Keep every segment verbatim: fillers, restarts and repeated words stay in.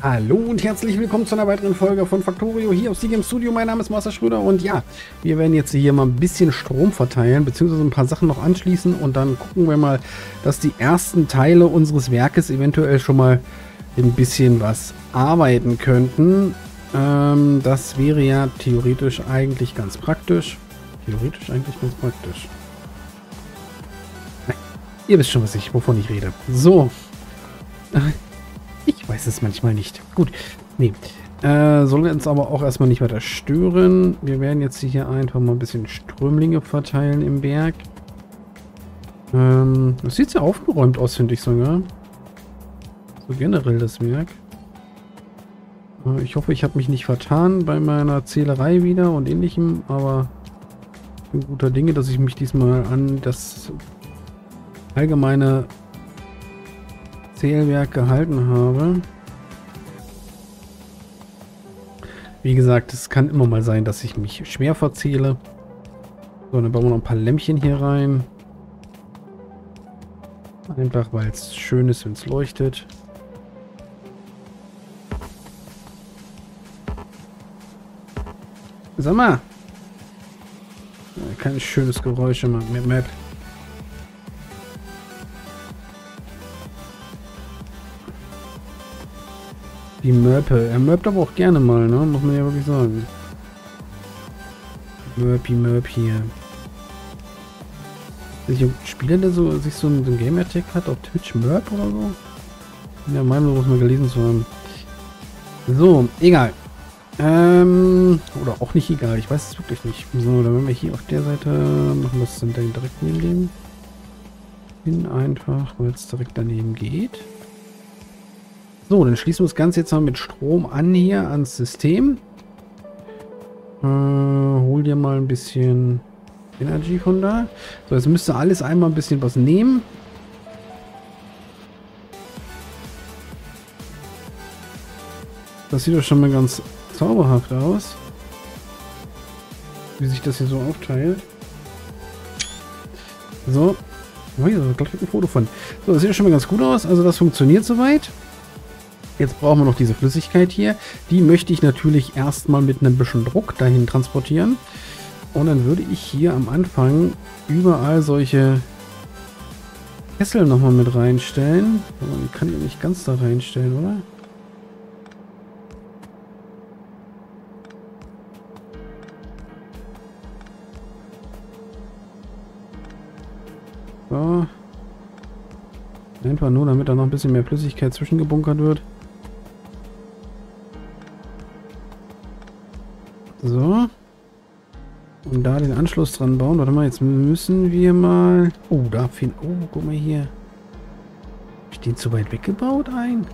Hallo und herzlich willkommen zu einer weiteren Folge von Factorio hier auf Seagame Studio. Mein Name ist Marcel Schröder und ja, wir werden jetzt hier mal ein bisschen Strom verteilen, beziehungsweise ein paar Sachen noch anschließen und dann gucken wir mal, dass die ersten Teile unseres Werkes eventuell schon mal ein bisschen was arbeiten könnten. Ähm, das wäre ja theoretisch eigentlich ganz praktisch. Theoretisch eigentlich ganz praktisch. Nein, ihr wisst schon, was ich, wovon ich rede. So. Ich weiß es manchmal nicht. Gut, nee. Äh, soll uns aber auch erstmal nicht weiter stören. Wir werden jetzt hier einfach mal ein bisschen Strömlinge verteilen im Berg. Ähm, das sieht sehr aufgeräumt aus, finde ich sogar. So generell das Werk. Äh, ich hoffe, ich habe mich nicht vertan bei meiner Zählerei wieder und ähnlichem, aber ich bin guter Dinge, dass ich mich diesmal an das allgemeine Zählwerk gehalten habe. Wie gesagt, es kann immer mal sein, dass ich mich schwer verzähle. So, dann bauen wir noch ein paar Lämpchen hier rein. Einfach, weil es schön ist, wenn es leuchtet. Sag mal! Kein schönes Geräusch immer mit Map. Die Mörpe. Er mörpt aber auch gerne mal, ne? Muss man ja wirklich sagen. Mörpi, Mörp hier. Ist ein Spieler, der so, sich so ein, so ein Gamer-Tag hat auf Twitch, Mörp oder so? Ja, meinem muss man gelesen zu haben. So, egal. Ähm, oder auch nicht egal. Ich weiß es wirklich nicht. So, dann wenn wir hier auf der Seite machen wir es dann direkt neben dem hin einfach, weil es direkt daneben geht. So, dann schließen wir das Ganze jetzt mal mit Strom an hier ans System. Äh, hol dir mal ein bisschen Energy von da. So, jetzt müsste alles einmal ein bisschen was nehmen. Das sieht doch schon mal ganz zauberhaft aus. Wie sich das hier so aufteilt. So. Oh, hier ist gleich ein Foto von. So, das sieht doch schon mal ganz gut aus. Also das funktioniert soweit. Jetzt brauchen wir noch diese Flüssigkeit hier. Die möchte ich natürlich erstmal mit einem bisschen Druck dahin transportieren. Und dann würde ich hier am Anfang überall solche Kessel nochmal mit reinstellen. Aber man kann die nicht ganz da reinstellen, oder? So. Einfach nur, damit da noch ein bisschen mehr Flüssigkeit zwischengebunkert wird. So. Und da den Anschluss dran bauen. Warte mal, jetzt müssen wir mal... Oh, da finden... Oh, guck mal hier. Hab ich den zu weit weggebaut ein?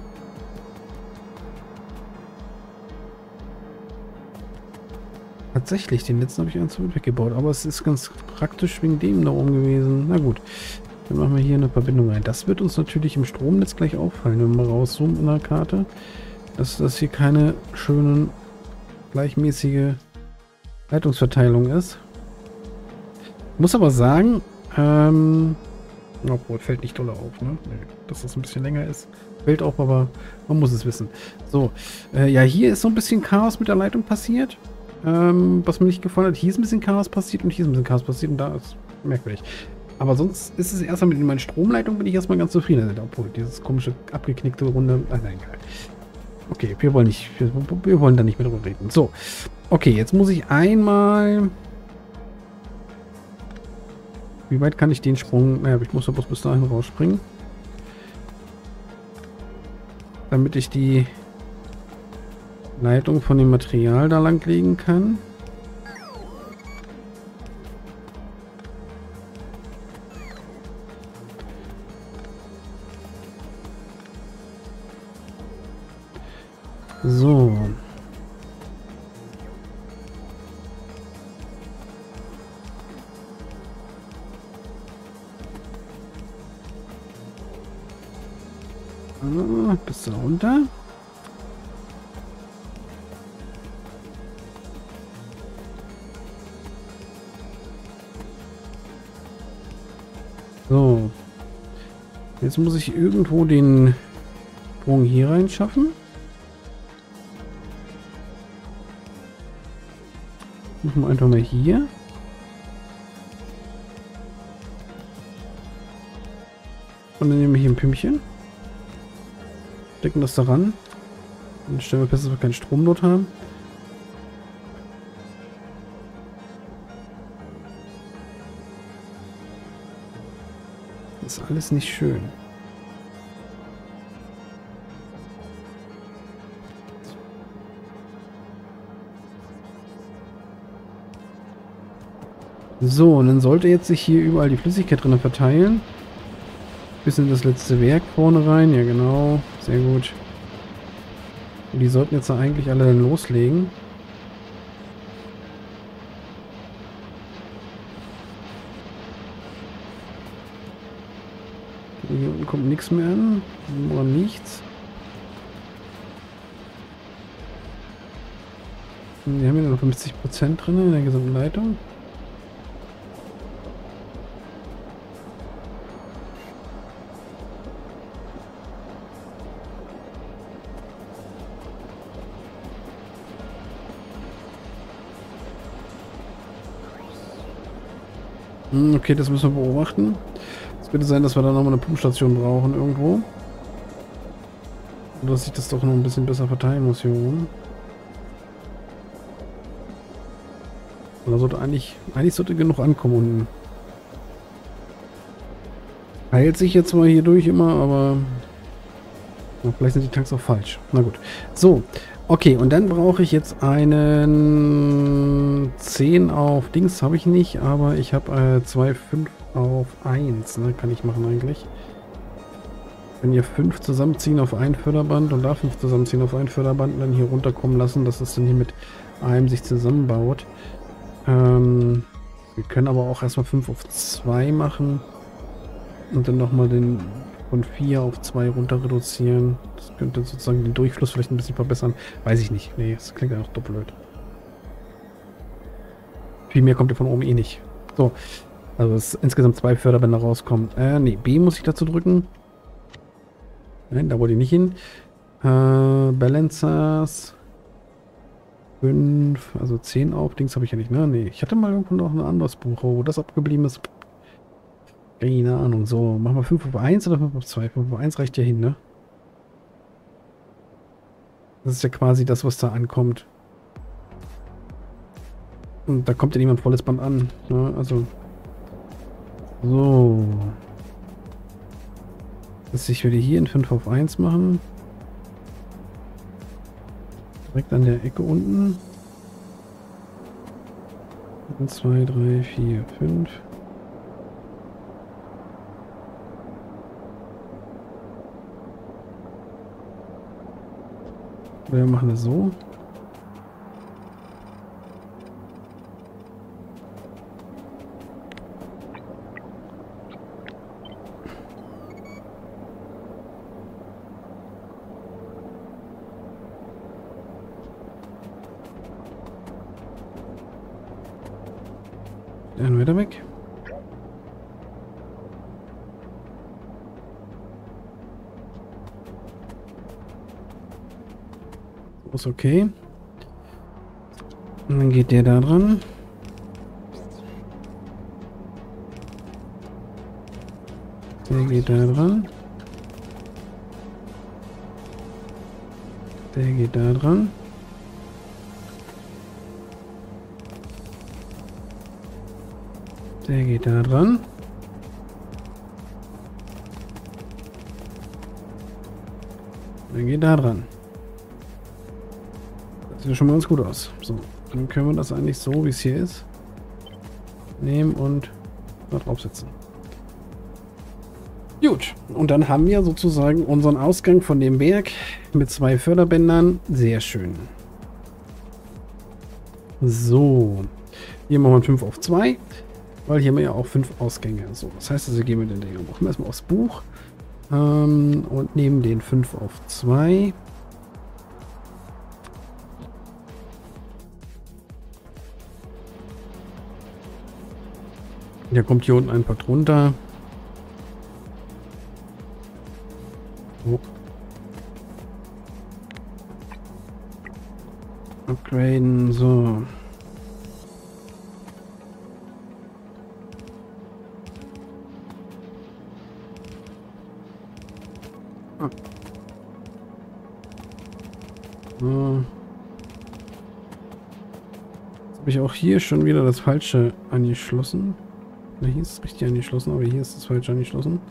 Tatsächlich, den letzten habe ich einen zu weit weggebaut. Aber es ist ganz praktisch wegen dem da oben gewesen. Na gut. Dann machen wir hier eine Verbindung rein. Das wird uns natürlich im Stromnetz gleich auffallen, wenn wir rauszoomen in der Karte. Dass das hier keine schönen, gleichmäßige Leitungsverteilung ist. Muss aber sagen, ähm, obwohl, fällt nicht doll auf, ne? Nee, dass das ein bisschen länger ist. Fällt auf, aber man muss es wissen. So, äh, ja, hier ist so ein bisschen Chaos mit der Leitung passiert. Ähm, was mir nicht gefallen hat. Hier ist ein bisschen Chaos passiert und hier ist ein bisschen Chaos passiert und da ist merkwürdig. Aber sonst ist es erstmal mit meinen Stromleitungen bin ich erstmal ganz zufrieden. Obwohl, dieses komische abgeknickte Runde. Ach nein, egal. Okay, wir wollen nicht. Wir, wir wollen da nicht mehr drüber reden. So. Okay, jetzt muss ich einmal. Wie weit kann ich den Sprung. Naja, ich muss aber bis dahin rausspringen. Damit ich die Leitung von dem Material da lang legen kann. So. Ah, bis da runter. So. Jetzt muss ich irgendwo den Sprung hier rein schaffen. Machen wir einfach mal hier. Und dann nehmen wir hier ein Pümpchen. Stecken das daran. Dann stellen wir fest, dass wir keinen Strom dort haben. Das ist alles nicht schön. So, und dann sollte jetzt sich hier überall die Flüssigkeit drin verteilen. Bis in das letzte Werk vorne rein. Ja, genau. Sehr gut. Und die sollten jetzt eigentlich alle dann loslegen. Hier unten kommt nichts mehr an. Nur nichts. Wir haben hier noch fünfzig Prozent drin in der gesamten Leitung. Okay, das müssen wir beobachten. Es könnte sein, dass wir da nochmal eine Pumpstation brauchen irgendwo. Oder dass ich das doch noch ein bisschen besser verteilen muss hier oben. Da sollte eigentlich, eigentlich sollte genug ankommen unten. Heilt sich jetzt mal hier durch immer, aber ja, vielleicht sind die Tanks auch falsch. Na gut. So, okay, und dann brauche ich jetzt einen zehn auf Dings, habe ich nicht, aber ich habe äh, zwei fünf auf eins, ne, kann ich machen eigentlich. Wenn ihr fünf zusammenziehen auf ein Förderband und da fünf zusammenziehen auf ein Förderband und dann hier runterkommen lassen, dass es dann hier mit einem sich zusammenbaut. Ähm, wir können aber auch erstmal fünf auf zwei machen und dann nochmal den von vier auf zwei runter reduzieren. Das könnte sozusagen den Durchfluss vielleicht ein bisschen verbessern. Weiß ich nicht. Nee, das klingt einfach doppelt. Viel mehr kommt ja von oben eh nicht. So, also es insgesamt zwei Förderbänder rauskommen. Äh, nee, B muss ich dazu drücken. Nein, da wollte ich nicht hin. Äh, Balancers. fünf, also zehn auf. Dings habe ich ja nicht, ne? Nee, ich hatte mal irgendwo noch ein anderes Buch, wo das abgeblieben ist. Keine Ahnung. So, machen wir fünf auf eins oder fünf auf zwei? fünf auf eins reicht ja hin, ne? Das ist ja quasi das, was da ankommt. Und da kommt ja niemand volles Band an, ne? Also. So. Dass ich wieder hier in fünf auf eins machen. Direkt an der Ecke unten. eins, zwei, drei, vier, fünf. Wir machen das so. Dann wieder weg. Ist okay. Und dann geht der da dran. Der geht da dran. Der geht da dran. Der geht da dran. Der geht da dran. Das sieht schon mal ganz gut aus. So, dann können wir das eigentlich so, wie es hier ist, nehmen und da draufsetzen. Gut, und dann haben wir sozusagen unseren Ausgang von dem Berg mit zwei Förderbändern. Sehr schön. So, hier machen wir fünf auf zwei. Weil hier haben wir ja auch fünf Ausgänge. So, das heißt, also gehen wir den Ding machen wir erstmal aufs Buch ähm, und nehmen den fünf auf zwei. Der kommt hier unten einfach drunter. Oh. Upgraden, so. So. Jetzt habe ich auch hier schon wieder das Falsche angeschlossen. Na, hier ist es richtig angeschlossen, aber hier ist das Falsche angeschlossen.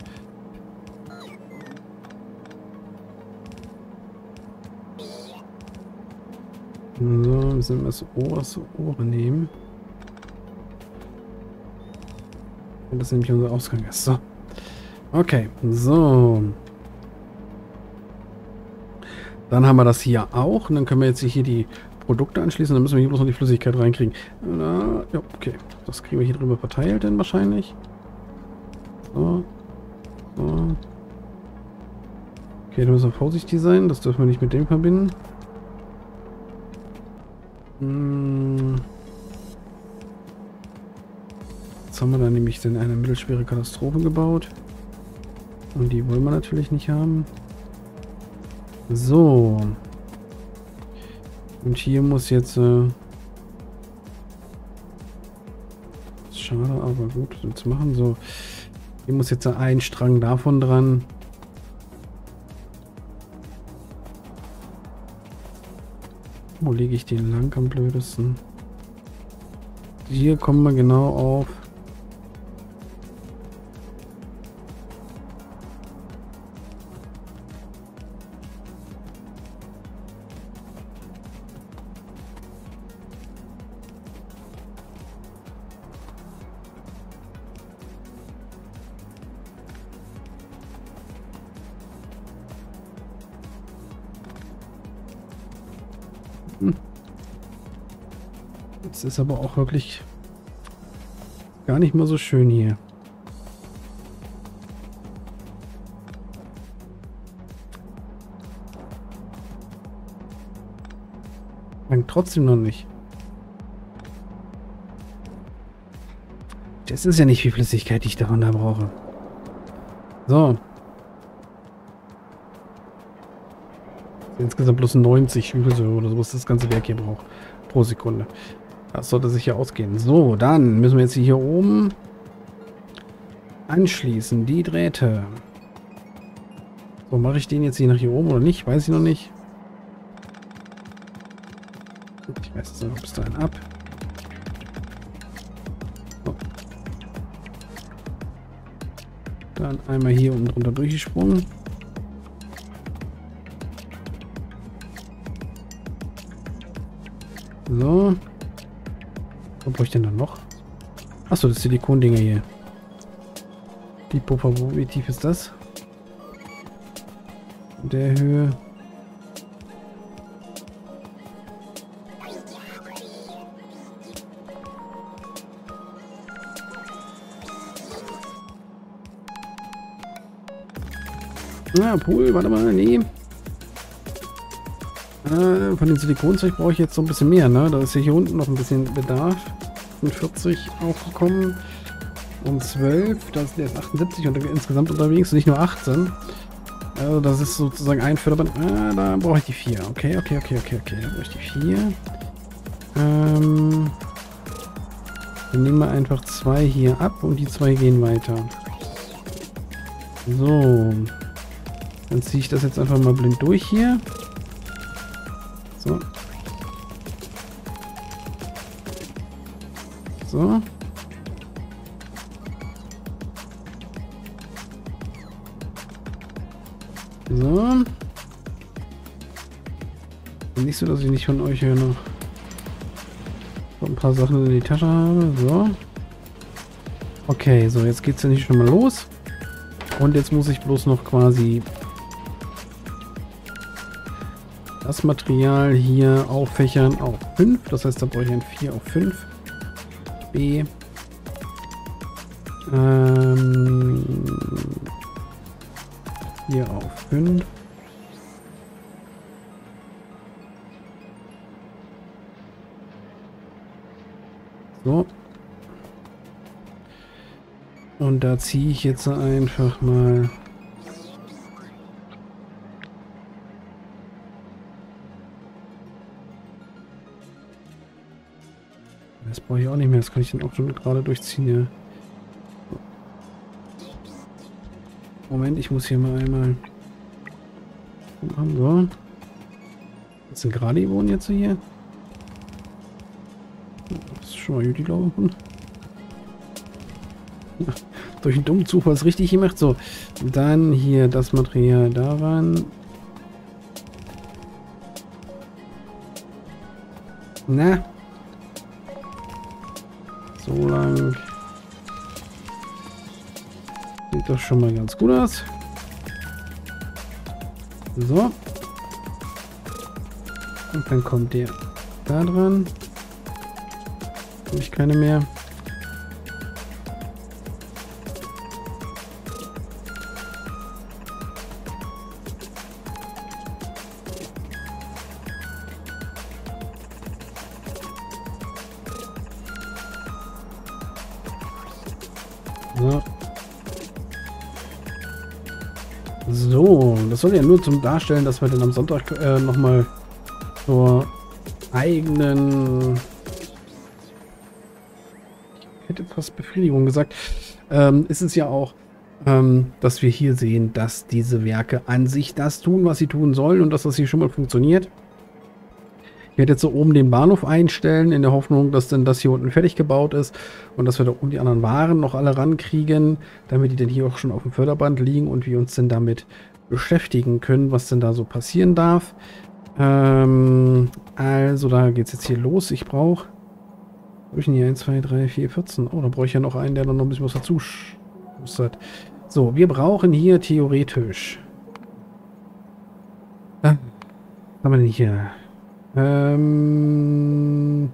So, müssen wir das oberste Ohr nehmen. Und das ist nämlich unser Ausgang ist. So. Okay, so. Dann haben wir das hier auch. Und dann können wir jetzt hier die Produkte anschließen. Dann müssen wir hier bloß noch die Flüssigkeit reinkriegen. Na, ja, okay. Das kriegen wir hier drüber verteilt dann wahrscheinlich. So. So. Okay, da müssen wir vorsichtig sein. Das dürfen wir nicht mit dem verbinden. Hm. Jetzt haben wir da nämlich dann eine mittelschwere Katastrophe gebaut. Und die wollen wir natürlich nicht haben. So. Und hier muss jetzt... Äh schade, aber gut, das machen. So. Hier muss jetzt ein Strang davon dran. Wo lege ich den lang am blödesten? Hier kommen wir genau auf. Es ist aber auch wirklich gar nicht mal so schön hier. Langt trotzdem noch nicht. Das ist ja nicht viel Flüssigkeit, die ich davon da brauche. So. Insgesamt bloß neunzig, wie viel so oder sowas das ganze Werk hier braucht. Pro Sekunde. Das sollte sich ja ausgehen. So, dann müssen wir jetzt hier oben anschließen. Die Drähte. So, mache ich den jetzt hier nach hier oben oder nicht? Weiß ich noch nicht. Ich weiß jetzt noch bis dahin ab. So. Dann einmal hier unten drunter durchgesprungen. So. Was brauche ich denn dann noch? Achso, das Silikondinger hier. Die Puffer, wie tief ist das? In der Höhe. Ah, Pool, warte mal, nee. Äh, von dem Silikonzeug brauche ich jetzt so ein bisschen mehr, ne? Da ist hier unten noch ein bisschen Bedarf. Sind vierzig aufgekommen. Und zwölf, da sind erst achtundsiebzig und insgesamt unterwegs, nicht nur achtzehn. Also das ist sozusagen ein Förderband. Ah, da brauche ich die vier. Okay, okay, okay, okay, okay. Da brauche ich die vier. Ähm, dann nehmen wir einfach zwei hier ab und die zwei gehen weiter. So. Dann ziehe ich das jetzt einfach mal blind durch hier. So. So. So. Nicht so, dass ich nicht von euch hier noch so ein paar Sachen in die Tasche habe. So. Okay, so jetzt geht's ja nicht schon mal los. Und jetzt muss ich bloß noch quasi das Material hier auffächern auf fünf. Das heißt, da brauche ich ein vier auf fünf. B. Ähm, vier auf fünf. So. Und da ziehe ich jetzt einfach mal das brauche ich auch nicht mehr, das kann ich dann auch schon gerade durchziehen, ja. Moment, ich muss hier mal einmal machen, so. Was sind gerade die wohnen jetzt hier? Das ist schon mal gut gelaufen. Ja, durch einen dummen Zufall ist richtig gemacht. So, dann hier das Material daran. Na. So lang. Sieht doch schon mal ganz gut aus. So. Und dann kommt der da dran. Habe ich keine mehr. So. So, das soll ja nur zum Darstellen, dass wir dann am Sonntag äh, nochmal zur eigenen, ich hätte fast Befriedigung gesagt, ähm, ist es ja auch, ähm, dass wir hier sehen, dass diese Werke an sich das tun, was sie tun sollen und dass das hier schon mal funktioniert. Ich werde jetzt so oben den Bahnhof einstellen, in der Hoffnung, dass dann das hier unten fertig gebaut ist und dass wir da oben die anderen Waren noch alle rankriegen, damit die dann hier auch schon auf dem Förderband liegen und wir uns dann damit beschäftigen können, was denn da so passieren darf. Ähm, also da geht es jetzt hier los. Ich brauche, habe ich denn hier eins, zwei, drei, vier, vierzehn. Oh, da brauche ich ja noch einen, der dann noch ein bisschen was dazu schustert. So, wir brauchen hier theoretisch. Ah, was haben wir denn hier? Ähm,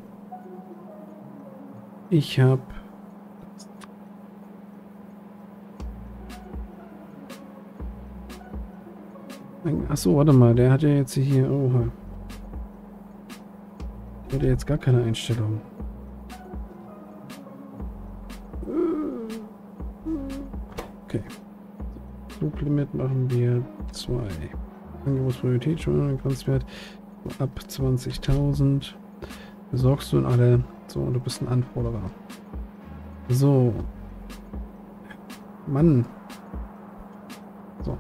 ich habe Achso, warte mal, der hat ja jetzt hier. Oha. Der hat ja jetzt gar keine Einstellung. Okay. Fluglimit machen wir zwei. Angebotspriorität schon, Grenzwert ab zwanzigtausend. Besorgst du in alle. So, du bist ein Anforderer. So. Mann. So.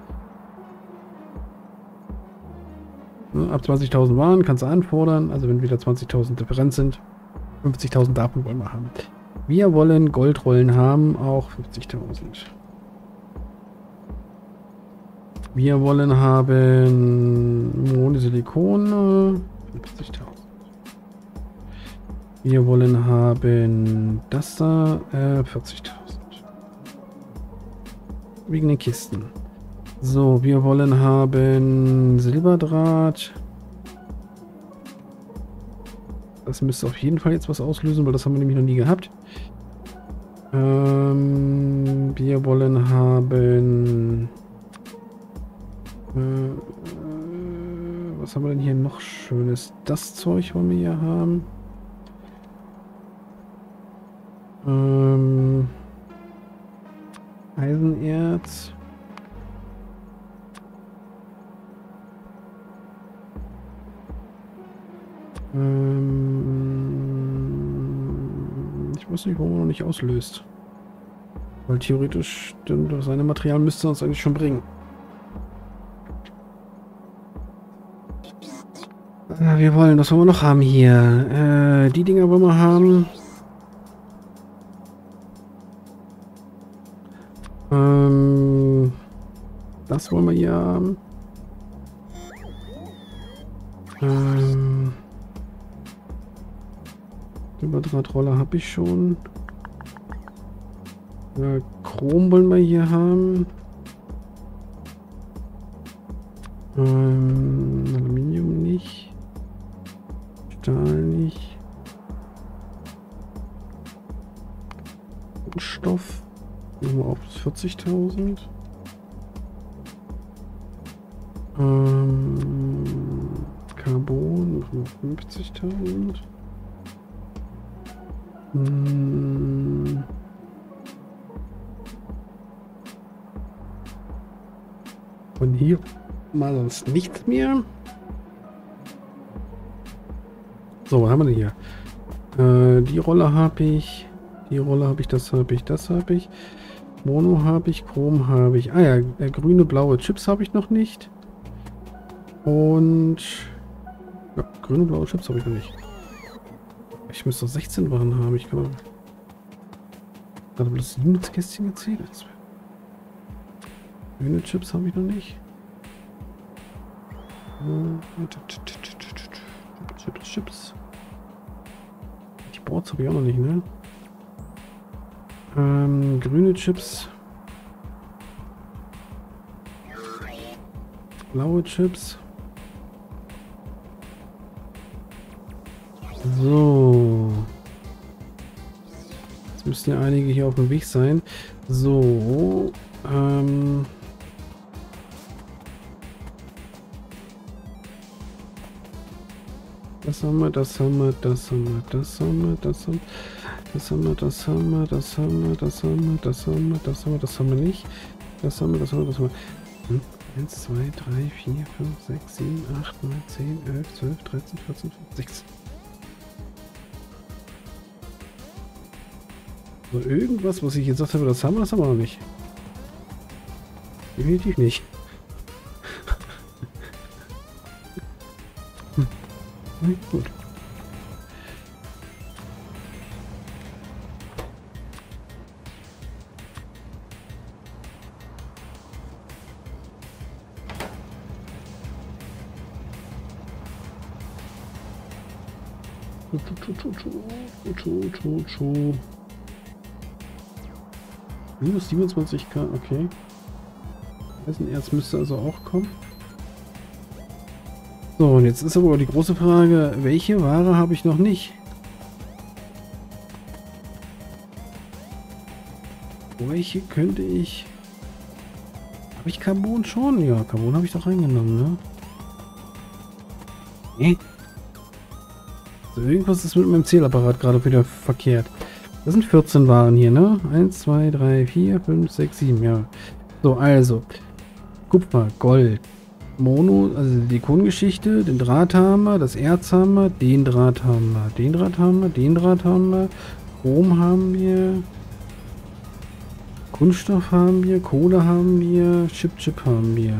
Ab zwanzigtausend Waren kannst du anfordern. Also wenn wieder zwanzigtausend Differenz sind. fünfzigtausend davon wollen wir haben. Wir wollen Goldrollen haben. Auch fünfzigtausend. Wir wollen haben Monosilikone. fünfzigtausend. Wir wollen haben das da. Äh, vierzigtausend. Wegen den Kisten. So, wir wollen haben Silberdraht. Das müsste auf jeden Fall jetzt was auslösen, weil das haben wir nämlich noch nie gehabt. Ähm, wir wollen haben... Äh, was haben wir denn hier noch Schönes? Das Zeug wollen wir hier haben. Ähm, Eisenerz. Ähm, ich weiß nicht, warum er noch nicht auslöst. Weil theoretisch das seine Material müsste uns eigentlich schon bringen. Ah, wir wollen, was wollen wir noch haben hier? Äh, die Dinger wollen wir haben. Ähm, das wollen wir hier haben. Ähm, Silberdrahtroller habe ich schon. Äh, Chrom wollen wir hier haben. Ähm, Aluminium nicht. Stahl nicht. Stoff. Nehmen wir auf vierzigtausend. Ähm, Carbon machen wir fünfzigtausend. Hm. Und hier mal sonst nichts mehr. So, was haben wir denn hier? Äh, die Rolle habe ich. Die Rolle habe ich, das habe ich, das habe ich. Mono habe ich, Chrom habe ich. Ah ja, äh, grüne, blaue Chips habe ich noch nicht. Und Ja, grüne und blaue Chips habe ich noch nicht. Ich müsste doch sechzehn Waren haben. Ich kann doch... Hat er bloß sieben Kästchen gezählt? Grüne Chips habe ich noch nicht. Chips, Chips. Die Boards habe ich auch noch nicht, ne? Ähm, grüne Chips. Blaue Chips. So. Jetzt müssten ja einige hier auf dem Weg sein. So. Ähm. Das haben wir, das haben wir, das haben wir, das haben wir, das haben wir, das haben wir, das haben wir, das haben wir, das haben wir, das haben wir, das haben wir, das haben wir nicht. Das haben wir, das haben wir, das haben wir. Hm? eins, zwei, drei, vier, fünf, sechs, sieben, acht, neun, zehn, elf, zwölf, dreizehn, vierzehn, fünfzehn, sechzehn. So, irgendwas, was ich jetzt gesagt habe, das haben wir, das haben wir noch nicht. Definitiv nicht. Hm. Nee, gut. Minus siebenundzwanzig K, okay. Eisenerz müsste also auch kommen. So, und jetzt ist aber die große Frage, welche Ware habe ich noch nicht? Welche könnte ich... Habe ich Carbon schon? Ja, Carbon habe ich doch reingenommen, ne? Nee. So, irgendwas ist mit meinem Zählapparat gerade wieder verkehrt. Das sind vierzehn Waren hier, ne? eins, zwei, drei, vier, fünf, sechs, sieben, ja. So, also. Kupfer, Gold, Mono, also die Kohlengeschichte, den Draht haben wir, das Erz haben wir, den Draht haben wir, den Draht haben wir, den Draht haben wir, Chrom haben wir, Kunststoff haben wir, Kohle haben wir, Chip Chip haben wir.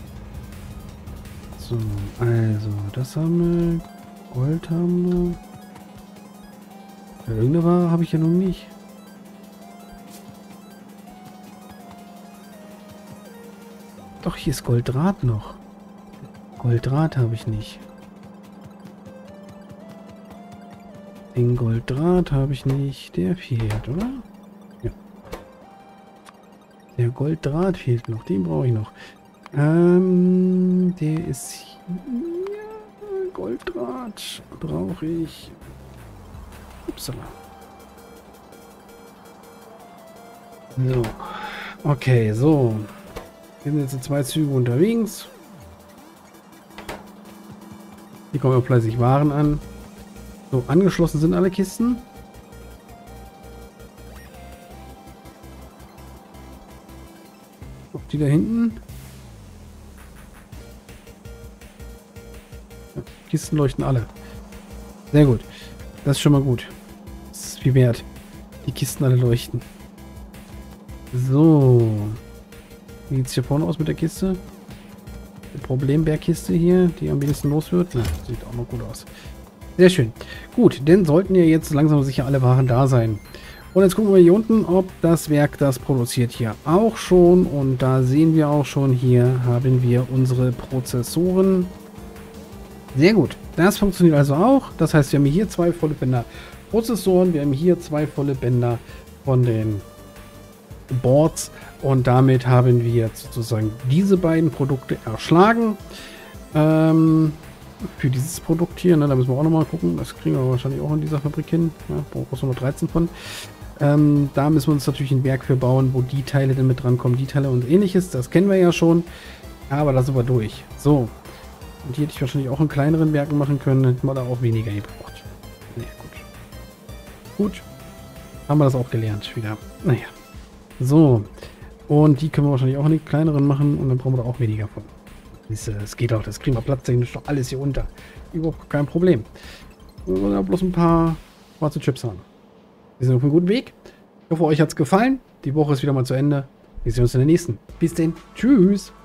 So, also, das haben wir, Gold haben wir. Ja, irgendeine Ware habe ich ja noch nicht. Doch, hier ist Golddraht noch. Golddraht habe ich nicht. Den Golddraht habe ich nicht. Der fehlt, oder? Ja. Der Golddraht fehlt noch. Den brauche ich noch. Ähm, der ist hier. Golddraht brauche ich. Upsala. So. Okay, so. Wir sind jetzt in zwei Züge unterwegs. Hier kommen wir fleißig Waren an. So, angeschlossen sind alle Kisten. Auch die da hinten. Ja, Kisten leuchten alle. Sehr gut. Das ist schon mal gut. Das ist viel wert. Die Kisten alle leuchten. So. Wie sieht es hier vorne aus mit der Kiste? Die Problembärkiste hier, die am wenigsten los wird. Na, sieht auch noch gut aus. Sehr schön. Gut, dann sollten ja jetzt langsam sicher alle Waren da sein. Und jetzt gucken wir hier unten, ob das Werk das produziert hier auch schon. Und da sehen wir auch schon, hier haben wir unsere Prozessoren. Sehr gut. Das funktioniert also auch. Das heißt, wir haben hier zwei volle Bänder Prozessoren. Wir haben hier zwei volle Bänder von den Boards. Und damit haben wir sozusagen diese beiden Produkte erschlagen. Ähm, für dieses Produkt hier, ne, da müssen wir auch nochmal gucken. Das kriegen wir wahrscheinlich auch in dieser Fabrik hin. Ja, brauchen wir nur dreizehn von. Ähm, da müssen wir uns natürlich ein Werk für bauen, wo die Teile dann mit drankommen. Die Teile und ähnliches, das kennen wir ja schon. Aber da sind wir durch. So. Und hier hätte ich wahrscheinlich auch in kleineren Werken machen können. Hätten wir da auch weniger gebraucht. Naja, gut. Gut. Haben wir das auch gelernt wieder. Naja. So. Und die können wir wahrscheinlich auch in den kleineren machen und dann brauchen wir da auch weniger von. Das geht auch, das kriegen wir platztechnisch doch alles hier unter. Überhaupt kein Problem. Wir wollen ja bloß ein paar schwarze Chips haben. Wir sind auf einem guten Weg. Ich hoffe, euch hat es gefallen. Die Woche ist wieder mal zu Ende. Wir sehen uns in der nächsten. Bis denn. Tschüss.